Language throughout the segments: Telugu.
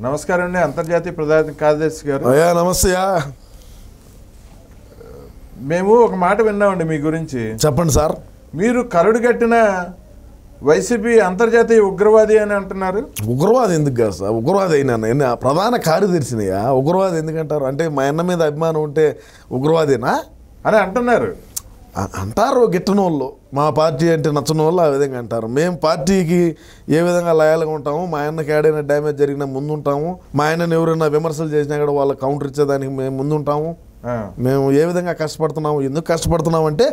నమస్కారం అండి, అంతర్జాతీయ ప్రధాన కార్యదర్శి గారు. అయ్యా నమస్తే. మేము ఒక మాట విన్నామండి మీ గురించి. చెప్పండి సార్. మీరు కరడు కట్టిన వైసీపీ అంతర్జాతీయ ఉగ్రవాది అని అంటున్నారు. ఉగ్రవాది ఎందుకు కాదు సార్? ఉగ్రవాది అయినా ప్రధాన కార్యదర్శినియా ఉగ్రవాది ఎందుకంటారు? అంటే మా అన్న మీద అభిమానం ఉంటే ఉగ్రవాదేనా అని అంటున్నారు. అంటారు గిట్టని వాళ్ళు. మా పార్టీ అంటే నచ్చని వాళ్ళు ఆ విధంగా అంటారు. మేము పార్టీకి ఏ విధంగా లయాలుగా ఉంటాము, మా ఆయనకి ఏడైనా డ్యామేజ్ జరిగినా ముందుంటాము, మా ఆయనను ఎవరైనా విమర్శలు చేసినా కూడా వాళ్ళకి కౌంటర్ ఇచ్చేదానికి మేము ముందుంటాము. మేము ఏ విధంగా కష్టపడుతున్నాము, ఎందుకు కష్టపడుతున్నాం అంటే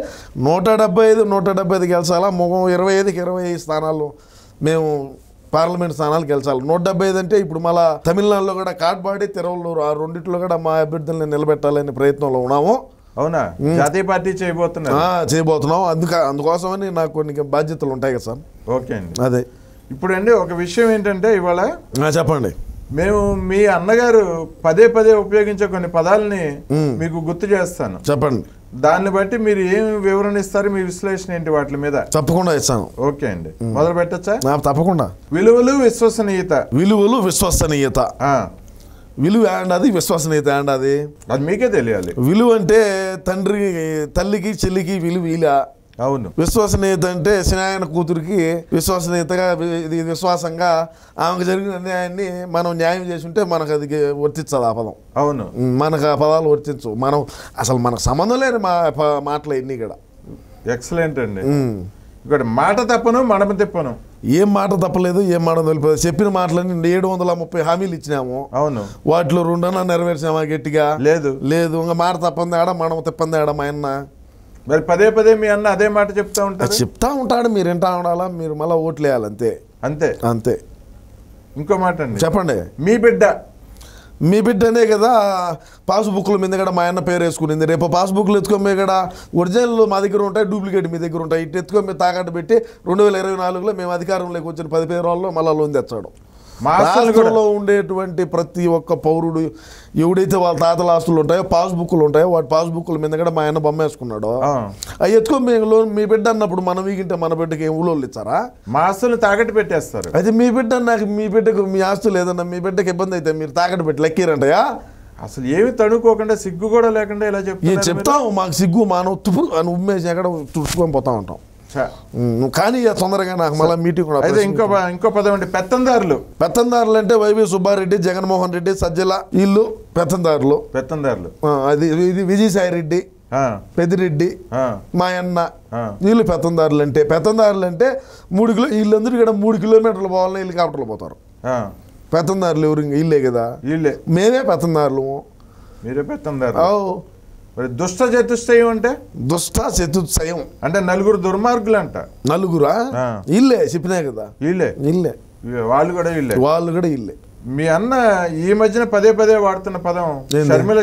175 గెలిచాలా, 25కి 25 స్థానాలు మేము పార్లమెంట్ స్థానాలు గెలిచాలి. 175 అంటే ఇప్పుడు మళ్ళీ తమిళనాడులో కూడా కాట్బాడి, తిరువల్లూరు ఆ రెండిట్లో కూడా మా అభ్యర్థులను నిలబెట్టాలనే ప్రయత్నంలో ఉన్నాము. అవునా? జాతీయ పార్టీ చేయబోతున్నాం. అందుకోసమని నాకు కొన్ని బాధ్యతలు ఉంటాయి కదా సార్. ఓకే అండి. అదే ఇప్పుడు అండి ఒక విషయం ఏంటంటే, ఇవాళ చెప్పండి. మేము మీ అన్నగారు పదే ఉపయోగించే కొన్ని పదాలని మీకు గుర్తు చేస్తాను. చెప్పండి. దాన్ని బట్టి మీరు ఏం వివరణ ఇస్తారు, మీ విశ్లేషణ ఏంటి వాటి మీద? తప్పకుండా ఇస్తాను. ఓకే అండి, మొదలు పెట్టచ్చా? తప్పకుండా. విలువలు విశ్వసనీయత. విలువలు విశ్వసనీయత. విలువ ఏంటది, విశ్వసనీయత ఏంటది, అది మీకే తెలియాలి. విలువ అంటే తల్లికి చెల్లికి విలువ ఇలా. అవును. విశ్వసనీయత అంటే సినాయన కూతురికి విశ్వసనీయతగా విశ్వాసంగా ఆమెకు జరిగిన అన్యాయాన్ని మనం న్యాయం చేసి ఉంటే మనకు అది వర్తించదు ఆ పదం. అవును, మనకు ఆ పదాలు వర్తించు. మనం అసలు మనకు సంబంధం లేని మాటలు ఎన్ని ఇక్కడ. ఎక్సలెంట్ అండి. ఇక్కడ మాట తప్పను మడమ తిప్పను. ఏం మాట తప్పలేదు, ఏం మాట తెలిపలేదు. చెప్పిన మాటలన్నీ 730 హామీలు ఇచ్చినాము. అవును. వాటిలో 2 నెరవేర్చామా గట్టిగా? లేదు. ఇంకా మాట తప్పంది ఆడ, మడమ తిప్పంది ఆడ. మా అన్న మరి పదే మీ అన్న అదే మాట చెప్తా ఉంటాడు. మీరు వింటా ఉండాలా, మీరు మళ్ళీ ఓట్లు వేయాలి. అంతే అంతే. ఇంకో మాట అండి, చెప్పండి. మీ బిడ్డనే కదా పాస్బుక్ల మీద కూడా మా అన్న పేరు వేసుకునింది. రేపు పాస్బుక్లు ఎత్తుకొని కూడా ఒరిజినల్ మా దగ్గర ఉంటాయి, డూప్లికేట్ మీ దగ్గర ఉంటాయి. ఇటు ఎత్తుకొని మీద తాకట్టు పెట్టి 2024లో మేము అధికారంలోకి వచ్చిన 10 రోజుల్లో మళ్ళీ లోన్ తెచ్చాడు. రాష్ట్రంలో ఉండేటువంటి ప్రతి ఒక్క పౌరుడు ఎవడైతే వాళ్ళ తాతల ఆస్తులు ఉంటాయో, పాస్బుక్లు ఉంటాయో, వాటి పాస్బుక్ల మీద కూడా మా ఆయన బొమ్మ వేసుకున్నాడు. అవి ఎత్తుకొని మేము లోన్ మీ బిడ్డ అన్నప్పుడు మనం వీగింటే మన బిడ్డకి ఏం ఊళ్ళో ఇచ్చారా? మా ఆస్తులు తాకట్టు పెట్టేస్తారు. అయితే మీ బిడ్డ నాకు మీ బిడ్డకు మీ ఆస్తులు లేదన్నా మీ బిడ్డకి ఇబ్బంది అయితే మీరు తాకట్టు పెట్టి లెక్కీరంటయా? అసలు ఏమి తడుకోకుండా, సిగ్గు కూడా లేకుండా ఇలా చెప్తాము. మాకు సిగ్గు మానవ తుప్పు అని ఉమ్మేసి ఎక్కడ తుడుచుకొని పోతా ఉంటాం. కానీ తొందరగా నాకు మళ్ళీ మీటింగ్ కూడా. అయితే ఇంకో పదం అంటే పెత్తందారులు అంటే వైవి సుబ్బారెడ్డి, జగన్మోహన్ రెడ్డి, సజ్జల వీళ్ళు పెత్తందారులు. అది ఇది విజయసాయి రెడ్డి, పెద్దిరెడ్డి, మా అన్న వీళ్ళు పెత్తందారులు. అంటే 3 వీళ్ళందరూ 3 కిలోమీటర్లు పోవాలని హెలికాప్టర్లు పోతారు. పెత్తందారులు ఎవరు? వీళ్ళే కదా. మేమే పెత్తందారులు. మీరే పెత్తందారు. దుష్ట చతుష్టయం అంటే? దుష్ట చతుష్టయం అంటే 4 దుర్మార్గులు అంట. నలుగురా? ఇల్లే చెప్పినా కదా. ఇల్లే వాళ్ళు కూడా ఇల్లే. మీ అన్న ఈ మధ్యన పదే వాడుతున్న పదం షర్మిల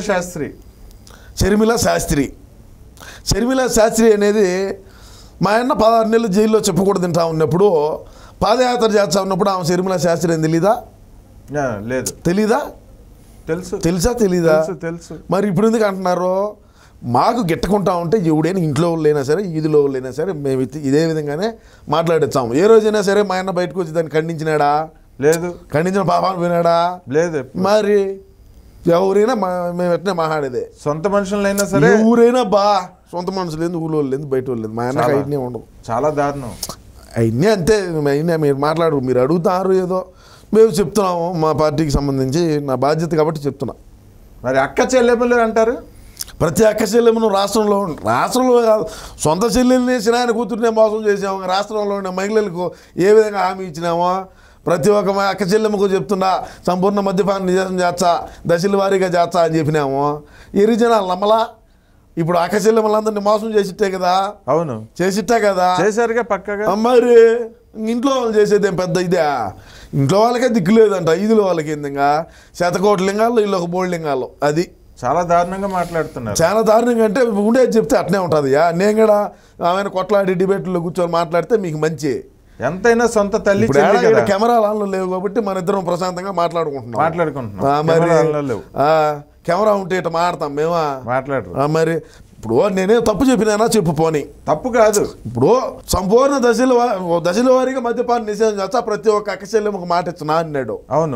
శాస్త్రి అనేది మా అన్న 16 నెలలు జైల్లో చెప్పకూడదు తింటా ఉన్నప్పుడు, పాదయాత్ర చేస్తా ఉన్నప్పుడు ఆమె షర్మిల శాస్త్రి అని తెలీదా? లేదు. తెలీదా? తెలుసా? తెలీదా? తెలుసు. మరి ఇప్పుడు ఎందుకు అంటున్నారు? మాకు గిట్టకుంటా ఉంటే ఎవడైనా ఇంట్లో వాళ్ళైనా సరే, ఈదిలో వాళ్ళైనా సరే మేము ఇదే విధంగానే మాట్లాడేస్తాము. ఏ రోజైనా సరే మా అన్న బయటకు వచ్చి దాన్ని ఖండించినాడా? లేదు. ఖండించిన పాపాన్ని వినాడా? లేదు. మరి ఎవరైనా మేము ఎట్నే మాట్లాడేదే. సొంత మనుషులైనా సరే, ఊరైనా సొంత మనుషులు లేదు, ఊళ్ళో లేదు, బయట వాళ్ళు లేదు. మా అన్నకి అయినే ఉండదు. చాలా దారుణం. అయినా అంతే. అయినా మీరు మీరు అడుగుతారు ఏదో, మేము చెప్తున్నాము మా పార్టీకి సంబంధించి నా బాధ్యత కాబట్టి చెప్తున్నా. మరి అక్క చెల్లెములు అంటారు. ప్రతి అక్క చెల్లెమును రాష్ట్రంలో కాదు, సొంత చెల్లెల్ని సినాయన కూతురునే మోసం చేసాము. రాష్ట్రంలో ఉండే మహిళలకు ఏ విధంగా హామీ ఇచ్చినామో ప్రతి ఒక్క అక్క చెల్లెమ్మకు చెప్తున్నా, సంపూర్ణ మద్యపాన నిజం చేస్తా, దశల వారీగా చేస్తా అని చెప్పినాము. జనాలు నమ్మలా. ఇప్పుడు అక్క చెల్లెమ్మలందరినీ మోసం చేసిట్టే కదా. అవును, చేసిట్టే కదా. చేశారుగా పక్కగా. మరి ఇంట్లో వాళ్ళు చేసేది ఏం పెద్ద ఇదే? ఇంట్లో వాళ్ళకే దిక్కు లేదంట, ఈదులో వాళ్ళకి ఏందిగా 100 కోట్ల లింగాలు, వీళ్ళు 1 బోల్డ్ లింగాలు. అది చాలా దారుణంగా మాట్లాడుతున్నారు. చాలా దారుణంగా అంటే ఉండేది చెప్తే అట్నే ఉంటుంది. నేను కూడా ఆమె కొట్లాడి డిబేట్లో కూర్చొని మాట్లాడితే మీకు మంచి. ఎంతైనా సొంత తల్లి. కెమెరాలు లేవు కాబట్టి మన ఇద్దరం ప్రశాంతంగా మాట్లాడుకుంటున్నాం. కెమెరా ఉంటే ఇట్లా మాట్లాడతాం మేమా? మాట్లాడరు. మరి ఇప్పుడు నేనే తప్పు చెప్పినా చెప్పు, పోనీ తప్పు కాదు. ఇప్పుడు సంపూర్ణ దశల వారీగా మద్యపాన నిషేధం చేస్తా, ప్రతి ఒక్క అక్కచెల్లెమ్మకు మాట ఇచ్చినా అన్నాడు. అవును.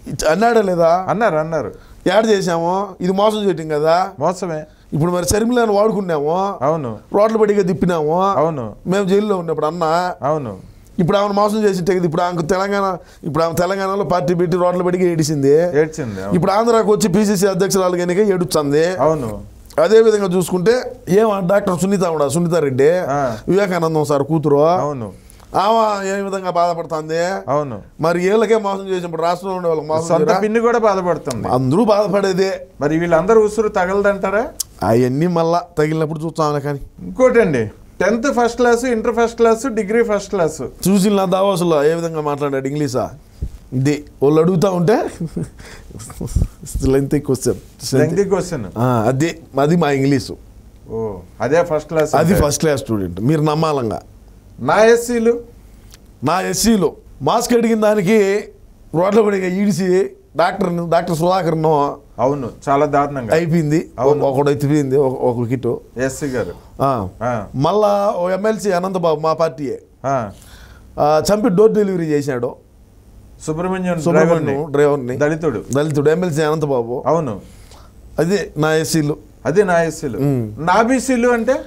అన్నాడా లేదా? అన్నారు. యాడ్ చేసాము, ఇది మోసం చేయటం కదా. మోసమే. ఇప్పుడు మరి షర్మిలను వాడుకున్నాము, అవును. రోడ్ల బడిగా తిప్పినాము, అవును. మేము జైల్లో ఉన్నప్పుడు అన్న. అవును. ఇప్పుడు ఆమెను మోసం చేసింటే కదా. ఇప్పుడు ఆమె తెలంగాణలో పార్టీ పెట్టి రోడ్ల బడిగా ఏడిచింది. ఇప్పుడు ఆంధ్రాకి వచ్చి పిసిసి అధ్యక్షురాలు కనుక ఏడుస్తుంది. అవును. అదే విధంగా చూసుకుంటే డాక్టర్ సునీత రెడ్డి, వివేకానందం సార్ కూతురు. అవును. ఆమె ఏ విధంగా బాధపడుతుంది. అవును. మరి వీళ్ళకే మోసం చేసినప్పుడు రాష్ట్రంలో ఉండే వాళ్ళకి మోసం, సొంత పిన్ని కూడా బాధపడుతుంది. అందరూ బాధపడేదే. మరి వీళ్ళందరూ ఉసురు తగలదంటారా? అవన్నీ మళ్ళా తగిలినప్పుడు చూస్తాం. కానీ ఇంకోటండి, 10th first class, inter first class, degree first class చూసిన నా దావాసులో ఏ విధంగా మాట్లాడాడు ఇంగ్లీషా. ఇది వాళ్ళు అడుగుతూ ఉంటే లెంగ్తీ క్వశ్చన్ అది మా ఇంగ్లీషు. అదే ఫస్ట్ క్లాస్, అది ఫస్ట్ క్లాస్ స్టూడెంట్. మీరు నమ్మాలంగా. నా ఎస్సీలు మాస్క్ అడిగిన దానికి రోడ్ల పడిగా ఈడిసి డాక్టర్ సుధాకర్ను. అవును, చాలా దారుణంగా అయిపోయింది. ఒకడు ఎత్తిపోయింది ఒక వికెట్ ఎస్సీ గారు. మళ్ళా ఓ ఎమ్మెల్సీ అనంతబాబు మా పార్టీయే చంపి డోర్ డెలివరీ చేశాడు. సుబ్రహ్మణ్యం డ్రైవర్ని, దళితుడు ఎమ్మెల్సీ అనంతబాబు. అవును. అదే నా ఎస్సీలు. నా బీసీలు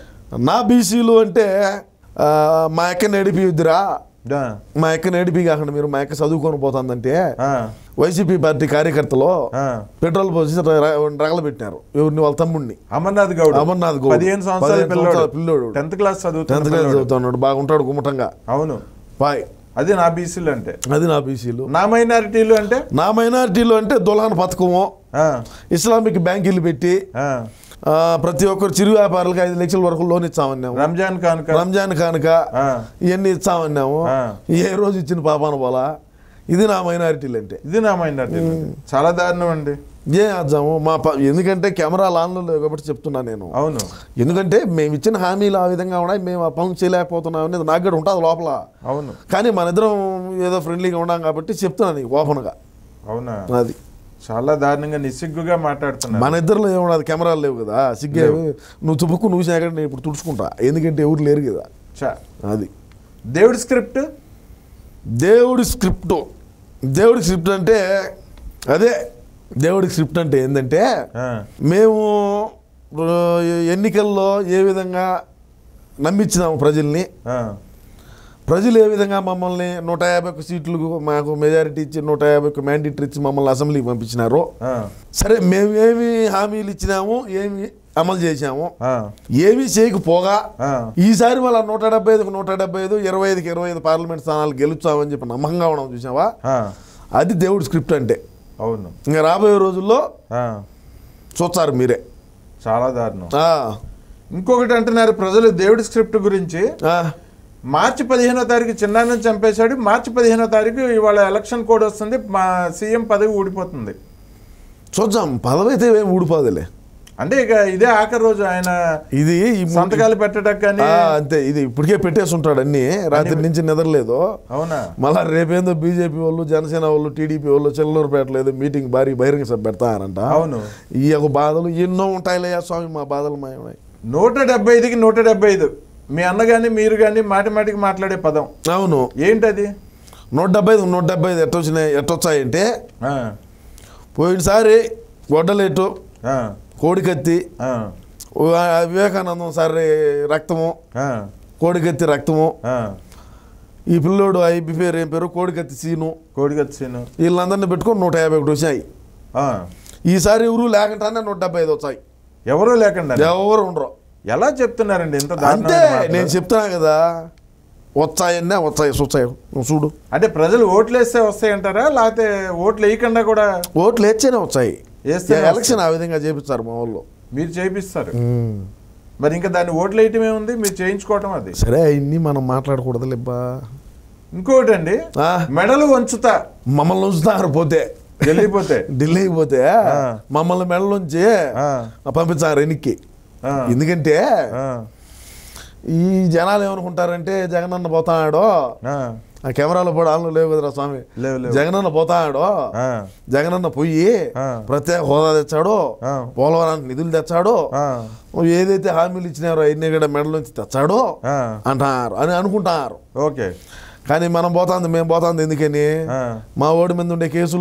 అంటే మా అక్క నడిపిద్దిరా, మా అక్క నడిపి కాకుండా మీరు మా అక్క చదువుకొని పోతుందంటే వైసీపీ పార్టీ కార్యకర్తలు పెట్రోల్ పోసి రగలబెట్టినారు. ఎవరిని? వాళ్ళ తమ్ముడిని, అమర్నాథ్ గౌడ్. 15 సంవత్సరాల పిల్లోడు, 10th క్లాస్ చదువుతున్నాడు. బాగుంటాడు గుమ్మటంగా. అవును. బాయ్. అది నా బీసీలు అంటే. అది నా బీసీలు. నా మైనారిటీలు అంటే దులాన్ పథకము, ఇస్లామిక్ బ్యాంకులు పెట్టి ప్రతి ఒక్కరు చిరు వ్యాపారులకు 5 లక్షల వరకు లోన్ ఇచ్చామన్నాము. రంజాన్ కానుక ఇవన్నీ ఇచ్చామన్నాము. ఏ రోజు ఇచ్చిన పాపాన పోలా. ఇది నా మైనారిటీలు అంటే. చాలా దారుణం అండి. ఏం చేద్దాము ఎందుకంటే కెమెరాలు ఆన్లో లేవు కాబట్టి చెప్తున్నా నేను. అవును. ఎందుకంటే మేము ఇచ్చిన హామీలు ఆ విధంగా ఉన్నాయి, మేము ఆ పనులు చేయలేకపోతున్నాం అనేది నాకు కూడా ఉంటుంది లోపల. అవును. కానీ మన ఇద్దరం ఏదో ఫ్రెండ్లీగా ఉన్నాం కాబట్టి చెప్తున్నాను నీకు ఓపెన్గా. అవునా? అది చాలా దారుణంగా నిస్సిగ్గుగా మాట్లాడుతున్నా. మన ఇద్దరులో ఏమన్నా కెమెరాలు లేవు కదా, సిగ్గే. నువ్వు తుప్పుకు నువ్వు చేయకుండా నేను ఇప్పుడు తుడుచుకుంటా, ఎందుకంటే ఎవరు లేరు కదా. అది దేవుడి స్క్రిప్ట్. దేవుడి స్క్రిప్ట్ అంటే అదే. దేవుడి స్క్రిప్ట్ అంటే ఏంటంటే మేము ఎన్నికల్లో ఏ విధంగా నమ్మించినాము ప్రజల్ని, ప్రజలు ఏ విధంగా మమ్మల్ని 151 సీట్లు మాకు మెజారిటీ ఇచ్చి 151 మ్యాండేటరీ ఇచ్చి మమ్మల్ని అసెంబ్లీకి పంపించినారు. సరే మేము ఏమి హామీలు ఇచ్చినాము, ఏమి అమలు చేశాము, ఏమీ చేయకపోగా ఈసారి మళ్ళీ 175కు 175, 25కి 25 పార్లమెంట్ స్థానాలు గెలుచామని చెప్పి నమ్మకంగా ఉన్నాం. చూసావా? అది దేవుడి స్క్రిప్ట్ అంటే. అవును. ఇంకా రాబోయే రోజుల్లో చూస్తారు మీరే. చాలా దారుణం. ఇంకొకటి అంటున్నారు ప్రజలు దేవుడి స్క్రిప్ట్ గురించి. మార్చి 15వ తారీఖు చిన్నాన్ని చంపేశాడు, మార్చి 15వ తారీఖు ఇవాళ ఎలక్షన్ కోడ్ వస్తుంది, మా సీఎం పదవి ఊడిపోతుంది. చూద్దాం. పదవి అయితే ఏమి ఊడిపోదులే. అంటే ఇక ఇదే ఆఖరి రోజు ఆయన ఇది సంతకాలు పెట్టడం కానీ అంతే. ఇది ఇప్పటికే పెట్టేసి ఉంటాడు అన్ని, రాత్రి నుంచి నిద్రలేదు. అవునా? మళ్ళా రేపేందో బీజేపీ వాళ్ళు, జనసేన వాళ్ళు, టీడీపీ వాళ్ళు చెల్లూరుపేటలో ఏదో మీటింగ్ భారీ బహిరంగ సభ పెడతారంట. అవును. ఈ యొక్క బాధలు ఎన్నో ఉంటాయిలే స్వామి. మా బాధలు మాయమై 175కి 175 మీ అన్న కానీ మీరు కానీ మాటికి మాట్లాడే పదం. అవును. ఏంటది? 175 ఎట్టొచ్చాయంటే పోయినసారి గొడ్డలేటు, కోడికత్తి, వివేకానందం సార్ రక్తము, కోడికత్తి రక్తము, ఈ పిల్లోడు ఐపీ పేరు ఏం పేరు కోడికత్తి సీను, వీళ్ళందరినీ పెట్టుకొని 151 వచ్చాయి. ఈసారి ఎవరు లేకుండానే 175 వచ్చాయి. ఎవరు లేకుండా ఎవరు ఉండరు. ఎలా చెప్తున్నారండి ఇంత? అంతే నేను చెప్తున్నా కదా, వచ్చాయన్నా వచ్చాయి చూడు. అంటే ప్రజలు ఓట్లు వేస్తే వస్తాయంటారా, లేకపోతే ఓట్లు వేయకుండా కూడా? ఓట్లు వేస్తేనే వచ్చాయి. ఎలక్షన్ ఆ విధంగా చేపిస్తారు మా వాళ్ళు. మీరు చేపిస్తారు మరి, ఇంకా దాన్ని ఓట్లు వేయటం ఏముంది, మీరు చేయించుకోవటం. అది సరే, ఇన్ని మనం మాట్లాడకూడదు లేబ్బా. ఇంకోటి అండి, మెడలు వంచుతా మమ్మల్ని ఉంచుతారు పోతే ఢిల్లీకి పోతే మమ్మల్ని మెడలోంచి పంపించారు వెనక్కి. ఎందుకంటే ఈ జనాలు ఏమనుకుంటారంటే జగనన్న పోతాడు, ఆ కెమెరాలో కూడా ఆన్లో లేవు కదరా స్వామి, జగనన్న పోతాడు, జగనన్న పోయి ప్రత్యేక హోదా తెచ్చాడు, పోలవరానికి నిధులు తెచ్చాడు, ఏదైతే హామీలు ఇచ్చినారో అవన్నీ కూడా మెడలోంచి తెచ్చాడు అంటారు అని అనుకుంటారు. ఓకే. కానీ మేము పోతాంది ఎందుకని మా ఓడి మీద ఉండే కేసులు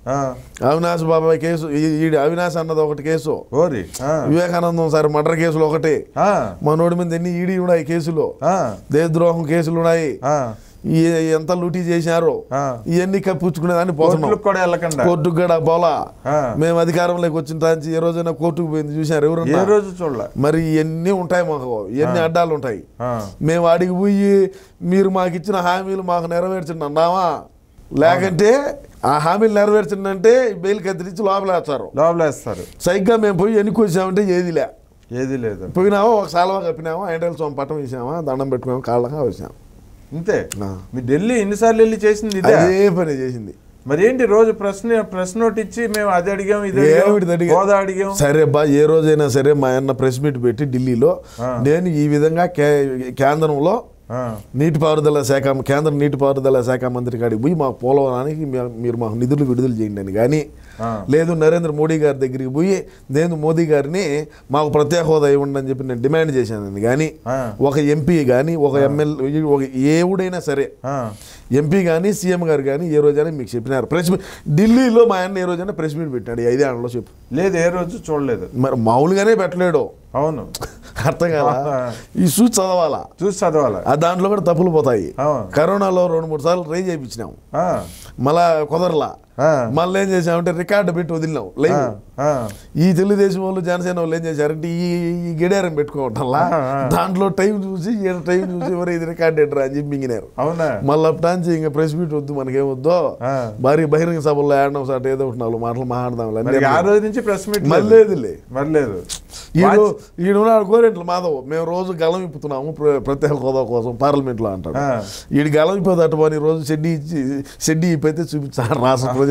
అవినాష్ బాబాయ్ కేసు, ఈ అవినాష్ అన్నది ఒకటి కేసు, వివేకానందం సార్ మర్డర్ కేసులు ఒకటి, మనోడి మీద ఎన్ని ఈడీ ఉన్నాయి కేసులు, దేశద్రోహం కేసులు ఉన్నాయి, ఎంత లూటీ చేశారో ఇవన్నీ కప్పించుకునేదాన్ని పోతున్నాం. కోర్టుకు కూడా పోలా. మేము అధికారంలోకి వచ్చిన తాంచి ఏ రోజైనా కోర్టుకు పోయింది చూసారు ఎవరన్నా? రోజు చూడాలి. మరి ఇవన్నీ ఉంటాయి, మాకు ఇవన్నీ అడ్డాలు ఉంటాయి. మేము అడిగి పోయి మీరు మాకు ఇచ్చిన హామీలు మాకు నెరవేర్చండి అన్నామా, లేకంటే ఆ హామీలు నెరవేర్చండి బెయిల్ కత్తిరించి లోపలేస్తారు. సరిగ్గా మేము పోయి ఎన్నికి వచ్చామంటే ఏది లేదు. పోయినామా, ఒక సాల్వా కప్పినామా, ఎండల సోమ పట్టం వేసామా, దండం పెట్టుకున్నామా, కాళ్ళగా వచ్చాము ఇంతే. మీ ఢిల్లీ ఎన్నిసార్లు వెళ్ళి చేసింది అదే పని చేసింది. మరి ఏంటి రోజు ప్రెస్ నోట్ ఇచ్చి మేము అది అడిగాం అడిగాం. సరే బా, ఏ రోజైనా సరే మా అన్న ప్రెస్ మీట్ పెట్టి ఢిల్లీలో నేను ఈ విధంగా కేంద్రంలో నీటిపారుదల శాఖ, కేంద్ర నీటిపారుదల శాఖ మంత్రి కాడికి పోయి మాకు పోలవరానికి మీరు మాకు నిధులు విడుదల చేయండి అని కానీ, లేదు నరేంద్ర మోడీ గారి దగ్గరికి పోయి నేను మోదీ గారిని మాకు ప్రత్యేక హోదా ఇవ్వండి అని చెప్పి నేను డిమాండ్ చేశానని కానీ, ఒక ఎంపీ కానీ, ఒక ఎమ్మెల్యే, ఒక ఎవడైనా సరే ఎంపీ కానీ సీఎం గారు కానీ ఏ రోజైనా మీకు చెప్పినారు? ప్రెస్ మీట్ ఢిల్లీలో మా ఆయన ఏ రోజైనా ప్రెస్ మీట్ పెట్టాడు 5 ఏళ్లలో చెప్పు. లేదు, ఏ రోజు చూడలేదు. మరి మామూలుగానే పెట్టలేడు. అవును, అర్థం కాదా? ఈ చూసి చదవాలా. దాంట్లో కూడా తప్పులు పోతాయి. కరోనాలో 2-3 సార్లు ట్రై చేయించినాం, మళ్ళా కుదరలా. మళ్ళీ ఏం చేసామంటే రికార్డు పెట్టి వదిలినాం లైవ్. ఈ తెలుగుదేశం వాళ్ళు జనసేన వాళ్ళు ఏం చేశారంటే ఈ గడియారం పెట్టుకోవటంలా దాంట్లో టైం చూసి ఎవరు ఇది రికార్డ్ ఎడ్రా అని చెప్పి మింగినారు. మళ్ళీ అప్పటాంచి ఇంకా ప్రెస్ మీట్ వద్దు, మనకేమొద్దో భారీ బహిరంగ సభల్లో ఆడడం సార్ ఏదో ఒకటి 4 మాటలు మాట్లాడదాం. ఆ రోజు నుంచి ప్రెస్ మీట్ మళ్ళీ ఈడున్నాడు గోరెంట్ల మాధవ్, మేము రోజు గలం ఇప్పుతున్నాము ప్రత్యేక హోదా కోసం పార్లమెంట్లో అంటాడు. ఈడు గలం ఇప్పేదట పని రోజు షెడ్డీ ఇప్పైతే చూపించాడు రాష్ట్ర ప్రజలు.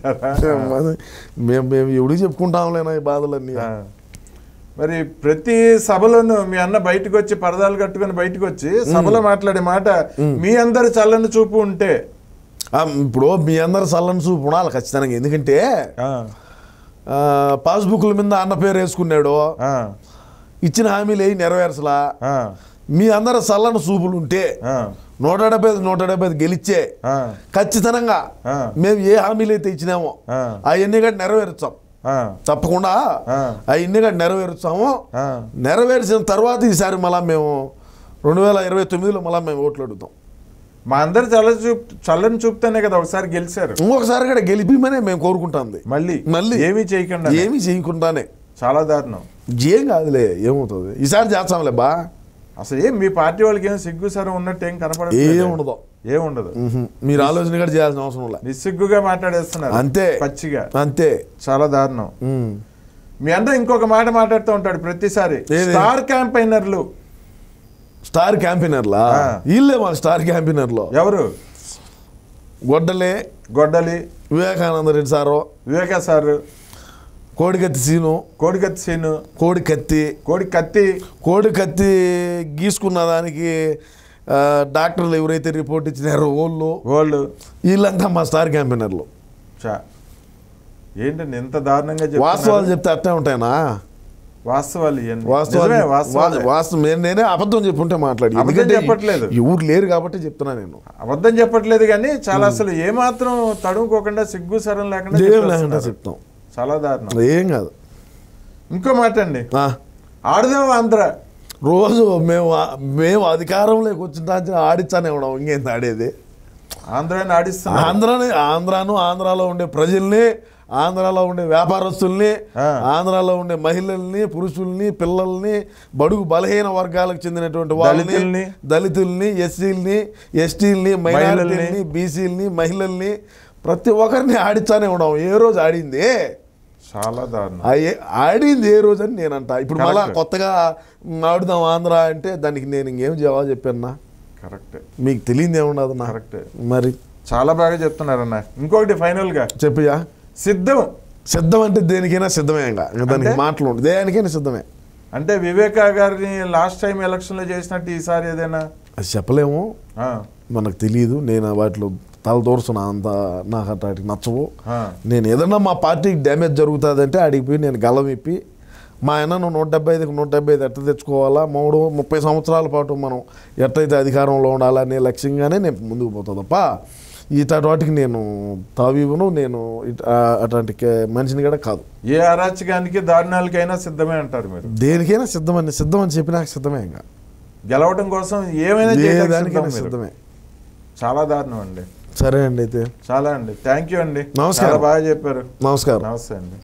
మేము ఎవడికి చెప్పుకుంటాంలేనా ఈ బాధలన్నీ. మరి ప్రతి సభలోనూ మీ అన్న బయటకు వచ్చి పరదాలు కట్టుకుని బయటకు వచ్చి సభలో మాట్లాడే మాట మీ అందరు చల్లని చూపు ఉంటే, ఇప్పుడు మీ అందరు చల్లని చూపు ఉండాలి ఖచ్చితంగా. ఎందుకంటే పాస్బుక్ల మీద అన్న పేరు వేసుకున్నాడు, ఇచ్చిన హామీలు ఏవి నెరవేర్చలా. మీ అందరు చల్లని చూపులు ఉంటే 175 గెలిచే ఖచ్చితంగా మేము ఏ హామీలు అయితే ఇచ్చినామో అవన్నీ కూడా నెరవేర్చాం తప్పకుండా. అవన్నీ కూడా నెరవేర్చాము. నెరవేర్చిన తర్వాత ఈసారి మళ్ళా మేము 2029లో మళ్ళీ మేము ఓట్లు అడుగుతాం. మా అందరు చల్లని చూపుతానే కదా ఒకసారి గెలిచారు, ఇంకొకసారి కూడా గెలిపిమనే మేము కోరుకుంటాంది. మళ్ళీ ఏమీ చేయకుండానే చాలా దారుణం. ఏం కాదులే, ఏమవుతుంది ఈసారి చేస్తాంలే బా. అసలు ఏం మీ పార్టీ వాళ్ళకి ఏం సిగ్గు సరం ఉన్నట్టు ఏం కనపడదు, ఏముండదు. మీరు ఆలోచన కూడా చేయాల్సిన అవసరం లేదు, నిస్సిగ్గుగా మాట్లాడేస్తున్నారు అంతే, పచ్చిగా అంతే. చాలా దారుణం. మీ అందరూ ఇంకొక మాట మాట్లాడుతూ ఉంటాడు ప్రతిసారి, స్టార్ క్యాంపెయినర్లా వీళ్ళే మా స్టార్ క్యాంపెయినర్లో. ఎవరు? గొడ్డలి వివేకానంద రెడ్డి సారు, సారు, కోడికత్తి సీను, కోడికత్తి గీసుకున్న దానికి డాక్టర్లు ఎవరైతే రిపోర్ట్ ఇచ్చినారో వాళ్ళు వీళ్ళంతా మా స్టార్ క్యాంపెయినర్లు. ఏంటండి ఎంత దారుణంగా వాస్తవాలు చెప్తే అట్టే ఉంటాయనా? వాస్తవం నేనే అబద్ధం చెప్పుంటే మాట్లాడి, ఎందుకంటే చెప్పట్లేదు, ఎవరు లేరు కాబట్టి చెప్తున్నా. నేను అబద్ధం చెప్పట్లేదు కానీ చాలా అసలు ఏమాత్రం తడుముకోకుండా సిగ్గు సరం లేకుండా చెప్తాం. చాలా దారుణం. ఏం కాదు. ఇంకో మాట అండి, ఆడదాం ఆంధ్ర. రోజు మేము అధికారంలోకి వచ్చిన ఆడిస్తానే ఉన్నాం. ఇంకేంది ఆడేది? ఆంధ్రాని ఆడిస్తాం. ఆంధ్రాలో ఉండే ప్రజల్ని, ఆంధ్రాలో ఉండే వ్యాపారస్తుల్ని, ఆంధ్రాలో ఉండే మహిళల్ని, పురుషుల్ని, పిల్లల్ని, బడుగు బలహీన వర్గాలకు చెందినటువంటి వాళ్ళని, దళితుల్ని, ఎస్సీలని, ఎస్టీలని, మైనారిటీలని, బీసీలని, మహిళల్ని ప్రతి ఒక్కరిని ఆడిస్తానే ఉన్నాం. ఏ రోజు ఆడింది? చాలా దారుణం. ఆడింది ఏ రోజు అని నేనంట. ఇప్పుడు మళ్ళా కొత్తగా ఆడుదాం ఆంధ్ర అంటే దానికి నేను ఇంకేం జవాబు చెప్పానా? కరెక్ట్. మీకు తెలియదు ఏముండదు. కరెక్ట్. మరి చాలా బాగా చెప్తున్నారన్న. ఇంకొకటి ఫైనల్ గా చెప్పియా, సిద్ధం అంటే దేనికైనా సిద్ధమే. దానికి మాటలు ఉండదు, దేనికైనా సిద్ధమే. అంటే వివేకా గారిని లాస్ట్ టైం ఎలక్షన్ లో చేసినట్టు ఈసారి ఏదైనా అది చెప్పలేము, మనకు తెలియదు. నేను వాటిలో తల దూరుస్తున్నా, అంత నాకు అట్లా నచ్చవు. నేను ఏదన్నా మా పార్టీకి డ్యామేజ్ జరుగుతుంది అంటే అడిగిపోయి నేను గలం ఇప్పి మా ఆయన 175 ఎట్ట తెచ్చుకోవాలా, 30 సంవత్సరాల పాటు మనం ఎట్టయితే అధికారంలో ఉండాలనే లక్ష్యంగానే నేను ముందుకు పోతా తప్ప ఇట్లాంటి వాటికి నేను తావివ్వను. నేను అట్లాంటి మనిషిని కూడా కాదు. ఏ అరాచకానికి దారుణాలకైనా సిద్ధమే అంటారు మీరు? దేనికైనా సిద్ధమని చెప్పినా సిద్ధమే. ఇంకా గెలవడం కోసం ఏమైనా దానికైనా సిద్ధమే. చాలా దారుణం అండి. సరే అండి, అయితే చాలా అండి. థ్యాంక్ యూ అండి. నమస్కారం. బాగా చెప్పారు. నమస్కారం. నమస్తే అండి.